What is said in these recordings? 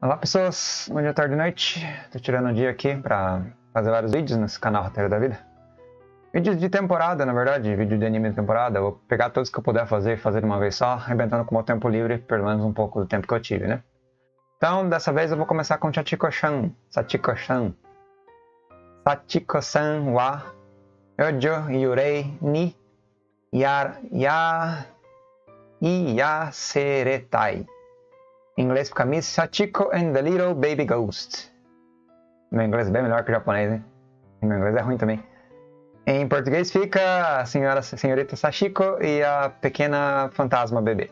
Olá pessoas, bom dia, tarde e noite. Tô tirando um dia aqui pra fazer vários vídeos nesse canal Roteiro da Vida. Vídeos de temporada, na verdade, vídeo de anime de temporada. Eu vou pegar todos que eu puder fazer e fazer de uma vez só, arrebentando com o meu tempo livre, pelo menos um pouco do tempo que eu tive, né? Então, dessa vez eu vou começar com Sachiko-chan. Sachiko-chan. Sachiko-san wa Yojo Yurei ni Yaseretai. Em inglês fica Miss Sachiko and the Little Baby Ghost. Meu inglês é bem melhor que o japonês, hein? Meu inglês é ruim também. Em português fica a senhorita Sachiko e a pequena fantasma bebê.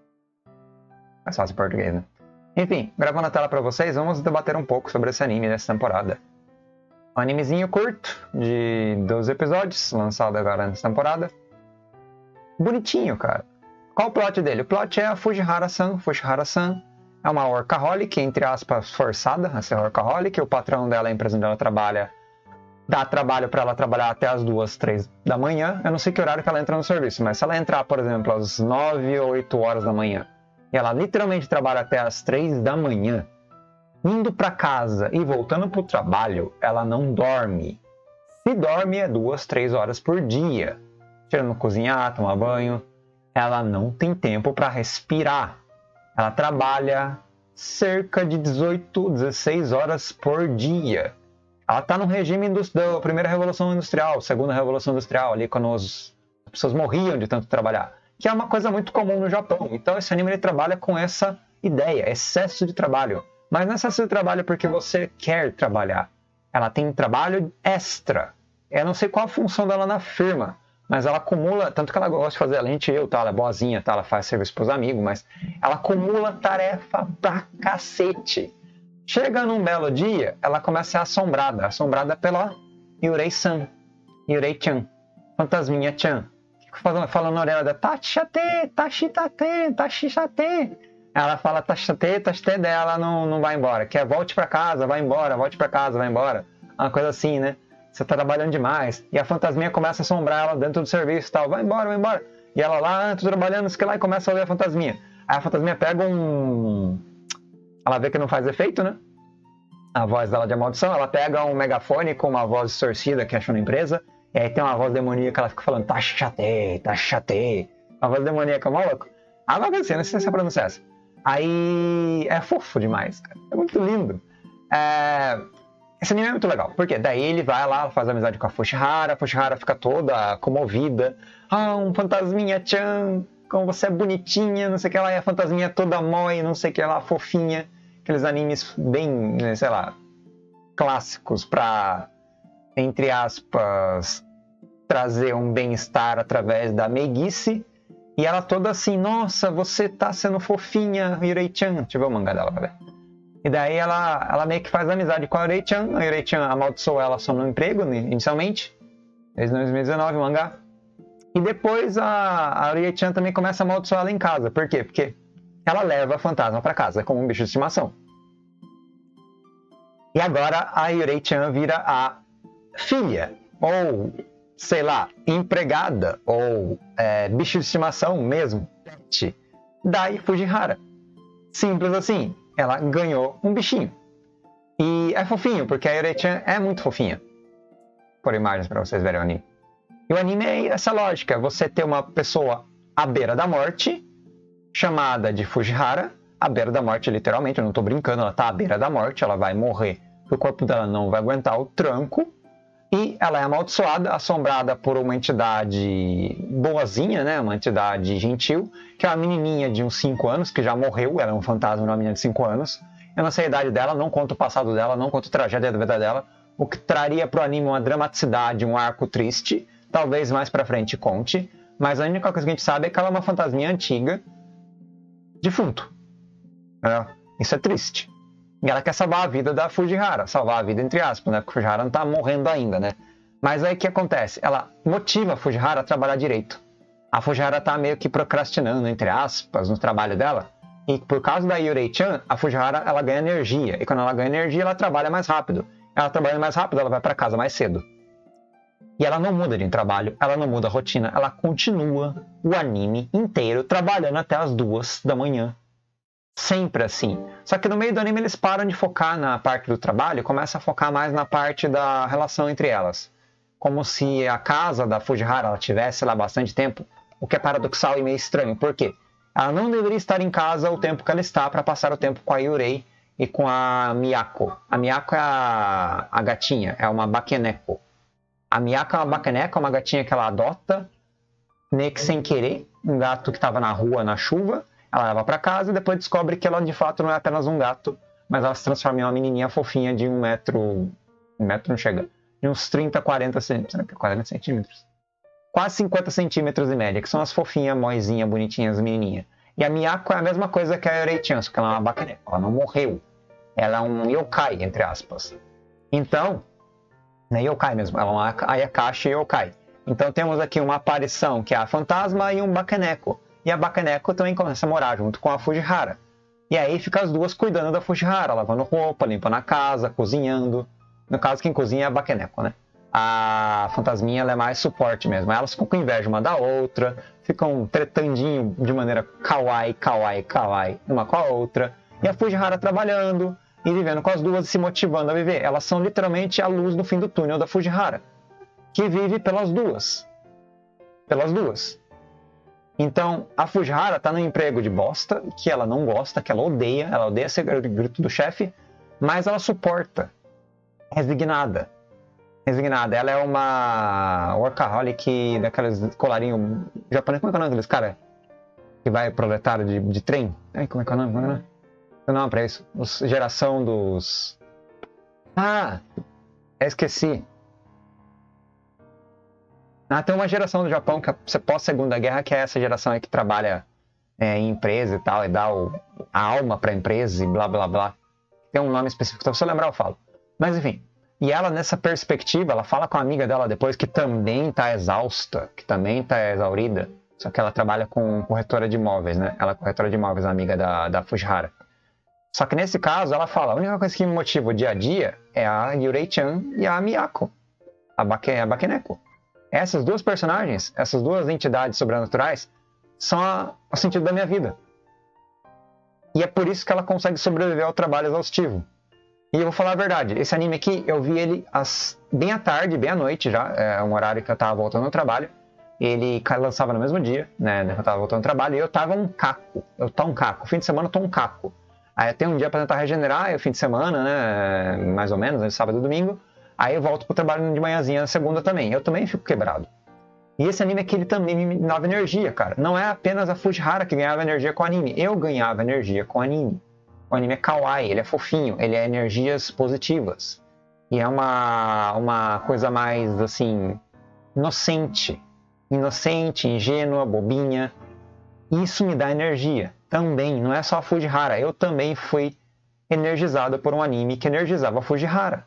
Mais fácil em português, né? Enfim, gravando a tela pra vocês, vamos debater um pouco sobre esse anime nessa temporada. Um animezinho curto, de 12 episódios, lançado agora nessa temporada. Bonitinho, cara. Qual o plot dele? O plot é a Fujihara-san. Fujihara-san é uma workaholic, entre aspas, forçada a ser workaholic. O patrão dela, a empresa onde ela trabalha, dá trabalho para ela trabalhar até as 2, 3 da manhã. Eu não sei que horário que ela entra no serviço, mas se ela entrar, por exemplo, às 9 ou 8 horas da manhã, e ela literalmente trabalha até as 3 da manhã, indo para casa e voltando para o trabalho, ela não dorme. Se dorme é 2, 3 horas por dia. Tirando cozinhar, tomar banho. Ela não tem tempo para respirar. Ela trabalha cerca de 18, 16 horas por dia. Ela está no regime da primeira revolução industrial, segunda revolução industrial, ali quando as pessoas morriam de tanto trabalhar, que é uma coisa muito comum no Japão. Então esse anime ele trabalha com essa ideia, excesso de trabalho. Mas não é excesso de trabalho porque você quer trabalhar. Ela tem trabalho extra. Eu não sei qual a função dela na firma, mas ela acumula, tanto que ela gosta de fazer, além de tá, ela é boazinha, tá, ela faz serviço pros amigos, mas ela acumula tarefa pra cacete. Chega num belo dia, ela começa a ser assombrada pela Yurei-san, Yurei-chan, Fantasminha-chan, falando na orelha dela, Tachate, Tashitate, Tachishate. Ela fala Tachate, Tachate dela, não vai embora, quer volte pra casa, vai embora, volte pra casa, vai embora, uma coisa assim, né? Você tá trabalhando demais. E a fantasminha começa a assombrar ela dentro do serviço e tal. Vai embora, vai embora. E ela lá, tô trabalhando, isso que lá, e começa a ouvir a fantasminha. Aí a fantasminha pega Ela vê que não faz efeito, né? A voz dela de amaldição. Ela pega um megafone com uma voz distorcida que achou na empresa. E aí tem uma voz demoníaca, ela fica falando tá chate. Uma voz demoníaca, maluco. Ah, não assim, não sei se é pronunciar essa. Aí é fofo demais, cara. É muito lindo. Esse anime é muito legal, porque daí ele vai lá, faz amizade com a Fushihara fica toda comovida. Ah, um fantasminha-chan, como você é bonitinha, não sei o que lá, e a fantasminha toda mói, não sei o que lá, fofinha. Aqueles animes bem, sei lá, clássicos pra, entre aspas, trazer um bem-estar através da meiguice. E ela toda assim, nossa, você tá sendo fofinha, Yurei-chan. Deixa eu ver o mangá dela pra ver. E daí ela meio que faz amizade com a Yurei-chan. A Yurei-chan amaldiçoou ela só no emprego, inicialmente. Desde 2019, o mangá. E depois a Yurei-chan também começa a amaldiçoar ela em casa. Por quê? Porque ela leva a fantasma para casa como um bicho de estimação. E agora a Yurei-chan vira a filha, ou, sei lá, empregada, ou bicho de estimação mesmo, pet, da Fujihara. Simples assim. Ela ganhou um bichinho. E é fofinho, porque a Yurei-chan é muito fofinha. Por imagens para vocês verem o anime. E o anime é essa lógica. Você ter uma pessoa à beira da morte, chamada de Fujihara. À beira da morte, literalmente. Eu não estou brincando, ela está à beira da morte. Ela vai morrer. O corpo dela não vai aguentar o tranco. E ela é amaldiçoada, assombrada por uma entidade boazinha, né? Uma entidade gentil, que é uma menininha de uns 5 anos, que já morreu, ela é um fantasma, uma menina de 5 anos. Eu não sei a idade dela, não conto o passado dela, não conto a tragédia da vida dela, o que traria pro anime uma dramaticidade, um arco triste, talvez mais pra frente conte, mas a única coisa que a gente sabe é que ela é uma fantasminha antiga, defunto. Isso é triste. E ela quer salvar a vida da Fujihara. Salvar a vida entre aspas, né? Porque a Fujihara não tá morrendo ainda, né? Mas aí o que acontece? Ela motiva a Fujihara a trabalhar direito. A Fujihara tá meio que procrastinando, entre aspas, no trabalho dela. E por causa da Yurei-chan, a Fujihara, ela ganha energia. E quando ela ganha energia, ela trabalha mais rápido. Ela trabalha mais rápido, ela vai para casa mais cedo. E ela não muda de trabalho, ela não muda a rotina. Ela continua o anime inteiro trabalhando até as 2 da manhã. sempre assim. Só que no meio do anime eles param de focar na parte do trabalho e começam a focar mais na parte da relação entre elas. Como se a casa da Fujihara ela tivesse lá bastante tempo, o que é paradoxal e meio estranho. Por quê? Ela não deveria estar em casa o tempo que ela está para passar o tempo com a Yurei e com a Miyako. A Miyako é a gatinha, é uma Bakeneko. A Miyako é uma Bakeneko, é uma gatinha que ela adota, meio que sem querer, um gato que estava na rua, na chuva. Ela leva para casa e depois descobre que ela de fato não é apenas um gato, mas ela se transforma em uma menininha fofinha de 1 metro... 1 metro não chega. De uns 30, 40 centímetros. 40 centímetros? Quase 50 centímetros em média, que são as fofinhas, moisinhas, bonitinhas, menininhas. E a Miyako é a mesma coisa que a Yorei-chan, só que ela é uma Bakeneko. Ela não morreu. Ela é um yokai, entre aspas. Então, não é yokai mesmo, ela é uma Ayakashi yokai. Então temos aqui uma aparição que é a fantasma e um Bakeneko. E a Bakeneko também começa a morar junto com a Fujihara. E aí fica as duas cuidando da Fujihara, lavando roupa, limpando a casa, cozinhando. No caso, quem cozinha é a Bakeneko, né? A fantasminha ela é mais suporte mesmo. Elas ficam com inveja uma da outra, ficam tretandinho de maneira kawaii, kawaii, kawaii, uma com a outra. E a Fujihara trabalhando e vivendo com as duas e se motivando a viver. Elas são literalmente a luz no fim do túnel da Fujihara, que vive pelas duas. Pelas duas. Então, a Fujihara está num emprego de bosta, que ela não gosta, que ela odeia ser grito do chefe, mas ela suporta. Resignada. Ela é uma workaholic daqueles colarinho japonês. Como é que é o nome daqueles cara que vai proletário de trem? Ai, como é que é o nome? Não, pra isso. Geração dos... Ah! Eu esqueci. Tem uma geração do Japão que é pós-segunda guerra, que é essa geração aí que trabalha em empresa e tal, e dá a alma pra empresa e blá blá blá. Tem um nome específico, então se eu lembrar eu falo. Mas enfim, e ela nessa perspectiva, ela fala com a amiga dela depois que também tá exausta, que também tá exaurida, só que ela trabalha com corretora de imóveis, né? Ela é corretora de imóveis, a amiga da Fujihara. Só que nesse caso ela fala, a única coisa que me motiva o dia a dia é a Yurei-chan e a Miyako, a Bakeneko. Essas duas personagens, essas duas entidades sobrenaturais, são o sentido da minha vida. E é por isso que ela consegue sobreviver ao trabalho exaustivo. E eu vou falar a verdade, esse anime aqui, eu vi ele bem à tarde, bem à noite já, é um horário que eu tava voltando ao trabalho. Ele lançava no mesmo dia, né, que eu tava voltando ao trabalho, e eu tava um caco. Fim de semana eu tô um caco. Aí tem um dia pra tentar regenerar, é o fim de semana, né, mais ou menos, né, sábado e domingo. Aí eu volto pro trabalho de manhãzinha na segunda também. Eu também fico quebrado. E esse anime aqui, ele também me dava energia, cara. Não é apenas a Fujihara que ganhava energia com o anime. Eu ganhava energia com o anime. O anime é kawaii, ele é fofinho, ele é energias positivas. E é uma coisa mais, assim, inocente, ingênua, bobinha. Isso me dá energia também. Não é só a Fujihara. Eu também fui energizado por um anime que energizava a Fujihara.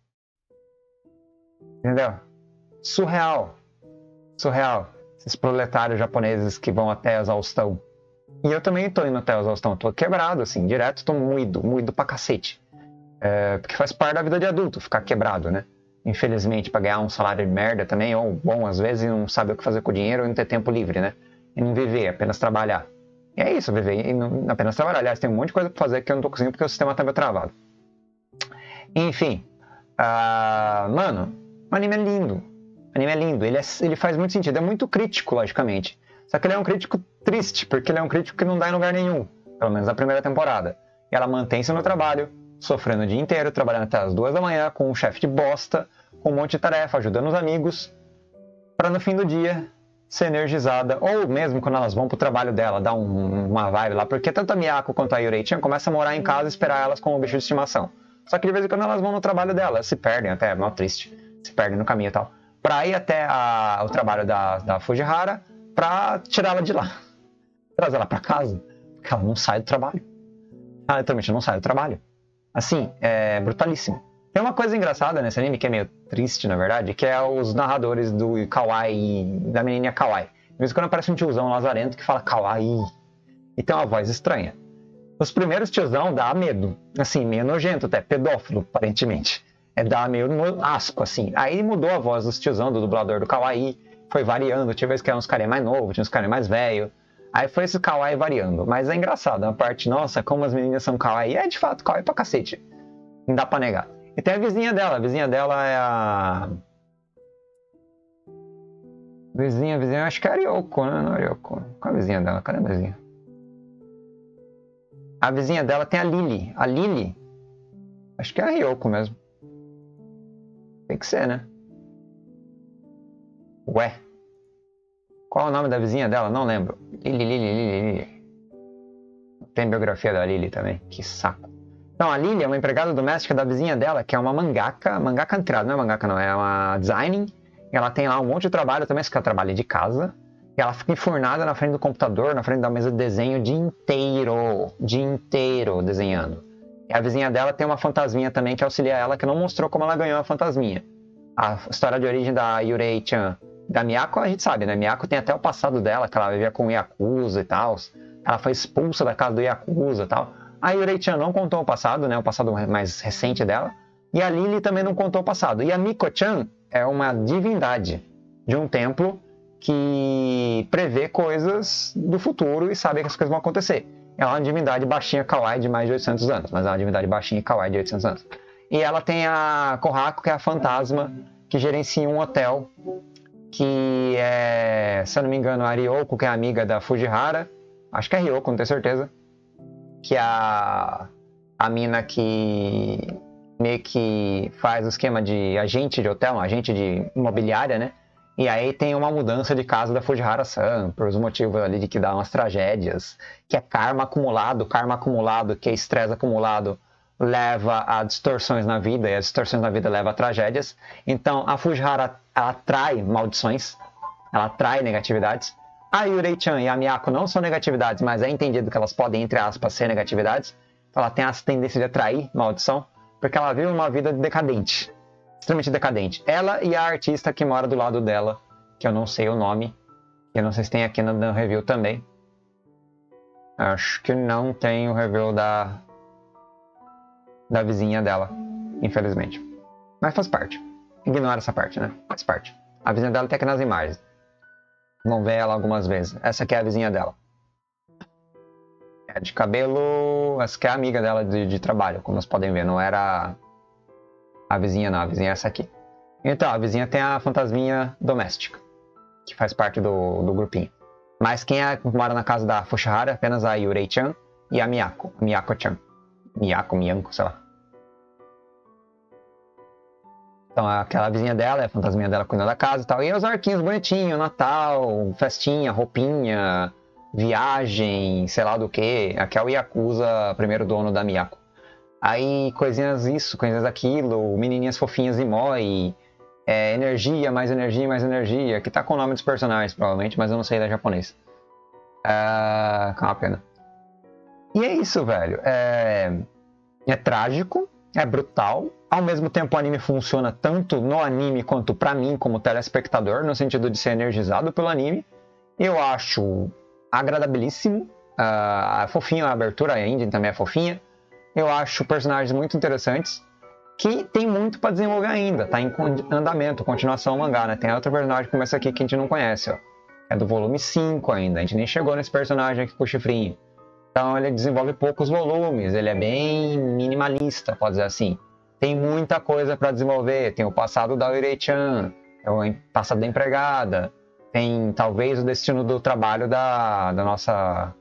Entendeu? Surreal. Esses proletários japoneses que vão até a exaustão. E eu também tô indo até a exaustão. Tô quebrado, assim, direto tô moído pra cacete. Porque faz parte da vida de adulto ficar quebrado, né? Infelizmente, pra ganhar um salário de merda também, ou bom às vezes, e não saber o que fazer com o dinheiro, e não ter tempo livre, né? E não viver, apenas trabalhar. E é isso, viver e não apenas trabalhar. Aliás, tem um monte de coisa pra fazer que eu não tô conseguindo porque o sistema tá meio travado. Enfim. Mano, o anime é lindo. Ele faz muito sentido. É muito crítico, logicamente. Só que ele é um crítico triste, porque ele é um crítico que não dá em lugar nenhum. Pelo menos na primeira temporada. E ela mantém-se no trabalho, sofrendo o dia inteiro, trabalhando até as 2 da manhã, com um chefe de bosta, com um monte de tarefa, ajudando os amigos, para no fim do dia ser energizada, ou mesmo quando elas vão pro trabalho dela, dar uma vibe lá, porque tanto a Miyako quanto a Yurei-chan começam a morar em casa e esperar elas como bicho de estimação. Só que de vez em quando elas vão no trabalho dela, elas se perdem até, é mal triste, se perdem no caminho e tal, pra ir até o trabalho da Fujihara, pra tirar ela de lá, trazer ela pra casa, porque ela não sai do trabalho. Ela literalmente não sai do trabalho. Assim, é brutalíssimo. Tem uma coisa engraçada nesse anime, que é meio triste, na verdade, que é os narradores do kawaii, da menininha kawaii. De vez em quando aparece um tiozão lazarento que fala kawaii, e tem uma voz estranha. Os primeiros tiozão dá medo, assim, meio nojento até, pedófilo, aparentemente. Dá meio asco, assim. Aí mudou a voz dos tiozão, do dublador do kawaii, foi variando, tinha vezes que eram uns carinha mais novos, tinha uns carinha mais velho. Aí foi esse kawaii variando. Mas é engraçado, a parte, nossa, como as meninas são kawaii. É de fato kawaii pra cacete. Não dá pra negar. E tem a vizinha dela. A vizinha dela é a... Vizinha, acho que é a Ryoko, né? Não é a Ryoko. Qual é a vizinha dela? Cadê a vizinha? A vizinha dela tem a Lily. A Lily, acho que é a Ryoko mesmo. Tem que ser, né? Ué. Qual é o nome da vizinha dela? Não lembro. Lily. Tem biografia da Lily também. Que saco. Então, a Lily é uma empregada doméstica da vizinha dela, que é uma mangaka. Mangaka entrada, não é mangaka não. É uma designing. Ela tem lá um monte de trabalho também, que ela trabalha de casa. E ela fica enfurnada na frente do computador, na frente da mesa de desenho o dia inteiro desenhando. E a vizinha dela tem uma fantasminha também que auxilia ela, que não mostrou como ela ganhou a fantasminha. A história de origem da Yurei-chan, da Miyako, a gente sabe, né? Miyako tem até o passado dela, que ela vivia com o Yakuza e tal. Ela foi expulsa da casa do Yakuza e tal. A Yurei-chan não contou o passado, né? O passado mais recente dela. E a Lily também não contou o passado. E a Miko-chan é uma divindade de um templo que prevê coisas do futuro e sabe que as coisas vão acontecer. Ela é uma divindade baixinha kawaii de mais de 800 anos, mas é uma divindade baixinha kawaii de 800 anos. E ela tem a Kohako, que é a fantasma que gerencia um hotel, que é, se eu não me engano, a Ryoko, que é amiga da Fujihara. Acho que é Ryoko, não tenho certeza. Que é a mina que meio que faz o esquema de agente de hotel, um agente de imobiliária, né? E aí tem uma mudança de casa da Fujihara-san, por os motivos ali de que dá umas tragédias, que é karma acumulado, que é estresse acumulado, leva a distorções na vida, e as distorções na vida levam a tragédias. Então a Fujihara, ela atrai maldições, ela atrai negatividades. A Yurei-chan e a Miyako não são negatividades, mas é entendido que elas podem, entre aspas, ser negatividades. Então ela tem essa tendência de atrair maldição, porque ela vive uma vida decadente, extremamente decadente. Ela e a artista que mora do lado dela, que eu não sei o nome, que eu não sei se tem aqui no review também. Acho que não tem o review da vizinha dela, infelizmente. Mas faz parte. Ignora essa parte, né? Faz parte. A vizinha dela tem aqui nas imagens. Vão ver ela algumas vezes. Essa aqui é a vizinha dela. É de cabelo... Essa aqui é a amiga dela de trabalho, como vocês podem ver. Não era a vizinha, não. A vizinha é essa aqui. Então, a vizinha tem a fantasminha doméstica, que faz parte do grupinho. Mas quem mora na casa da Fujihara é apenas a Yurei-chan e a Miyako. Miyako-chan. Miyanko, sei lá. Então, aquela vizinha dela, é a fantasminha dela cuidando da casa e tal. E os arquinhos bonitinhos, Natal, festinha, roupinha, viagem, sei lá do que. Aqui é o Yakuza, primeiro dono da Miyako. Aí, coisinhas isso, coisinhas aquilo, menininhas fofinhas e moi, energia, mais energia, que tá com o nome dos personagens, provavelmente, mas eu não sei da japonês. É uma pena. E é isso, velho. É trágico, é brutal. Ao mesmo tempo, o anime funciona tanto no anime quanto pra mim, como telespectador, no sentido de ser energizado pelo anime. Eu acho agradabilíssimo. Fofinho a abertura, a ending também é fofinha. Eu acho personagens muito interessantes, que tem muito pra desenvolver ainda. Tá em andamento, continuação mangá, né? Tem outro personagem que começa aqui que a gente não conhece, ó. É do volume 5 ainda. A gente nem chegou nesse personagem aqui com o chifrinho. Então ele desenvolve poucos volumes, ele é bem minimalista, pode dizer assim. Tem muita coisa para desenvolver, tem o passado da Yurei-chan, o passado da empregada, tem talvez o destino do trabalho da nossa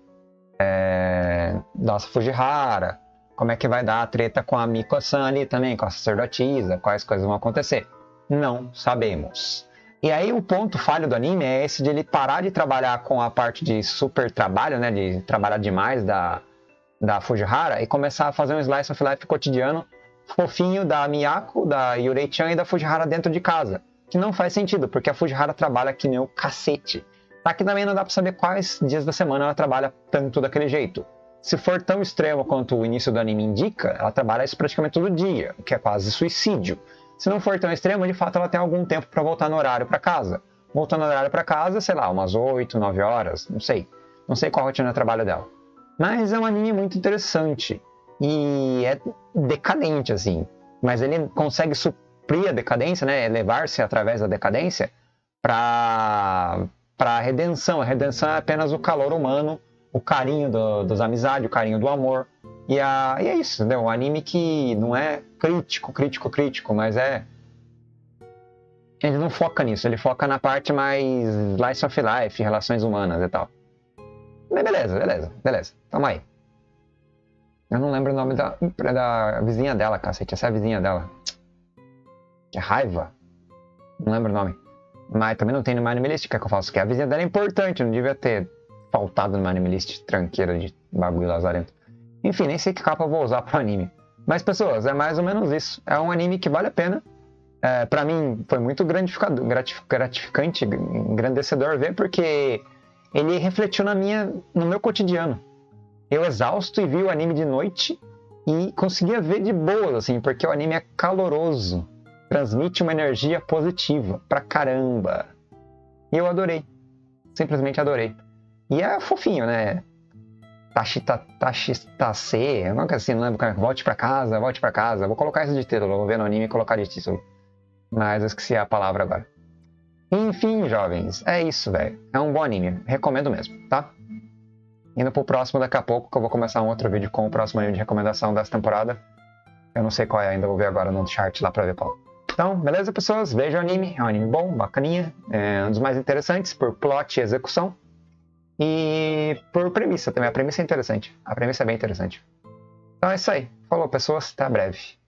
Fujihara, como é que vai dar a treta com a Miko-san ali também, com a sacerdotisa, quais coisas vão acontecer. Não sabemos. E aí o ponto falho do anime é esse de ele parar de trabalhar com a parte de super trabalho, né, de trabalhar demais da Fujihara e começar a fazer um slice of life cotidiano fofinho da Miyako, da Yurei-chan e da Fujihara dentro de casa. Que não faz sentido, porque a Fujihara trabalha que nem o cacete. Tá que também não dá pra saber quais dias da semana ela trabalha tanto daquele jeito. Se for tão extremo quanto o início do anime indica, ela trabalha isso praticamente todo dia, o que é quase suicídio. Se não for tão extremo, de fato ela tem algum tempo para voltar no horário para casa. Voltando no horário para casa, sei lá, umas 8, 9 horas, não sei. Não sei qual a rotina de trabalho dela. Mas é um anime muito interessante. E é decadente, assim. Mas ele consegue suprir a decadência, né? Elevar-se através da decadência para pra redenção. A redenção é apenas o calor humano, o carinho das amizades, o carinho do amor. E é isso, entendeu? Um anime que não é crítico, mas ele não foca nisso, ele foca na parte mais slice of life, relações humanas e tal. Mas beleza. Tamo aí. Eu não lembro o nome da vizinha dela, cacete. Essa é a vizinha dela. Que raiva. Não lembro o nome. Mas também não tem no Anime List, que eu faço. Que a vizinha dela é importante, não devia ter faltado no Anime List, tranqueira de bagulho lazarento. Enfim, nem sei que capa eu vou usar pro anime. Mas, pessoas, é mais ou menos isso. É um anime que vale a pena. Pra mim, foi muito gratificante, engrandecedor ver, porque ele refletiu no meu cotidiano. Eu exausto e vi o anime de noite e conseguia ver de boas, assim, porque o anime é caloroso. Transmite uma energia positiva pra caramba. E eu adorei. Simplesmente adorei. E é fofinho, né? Tachitase, alguma coisa assim, não lembro como é. Volte pra casa. Vou colocar isso de título, vou ver no anime e colocar de título. Mas eu esqueci a palavra agora. Enfim, jovens, é isso, velho. É um bom anime, recomendo mesmo, tá? Indo pro próximo daqui a pouco, que eu vou começar um outro vídeo com o próximo anime de recomendação dessa temporada. Eu não sei qual é ainda, vou ver agora no chat lá pra ver qual. Então, beleza, pessoas? Vejam o anime. É um anime bom, bacaninha. É um dos mais interessantes por plot e execução. E por premissa também. A premissa é interessante. A premissa é bem interessante. Então é isso aí. Falou, pessoas. Até breve.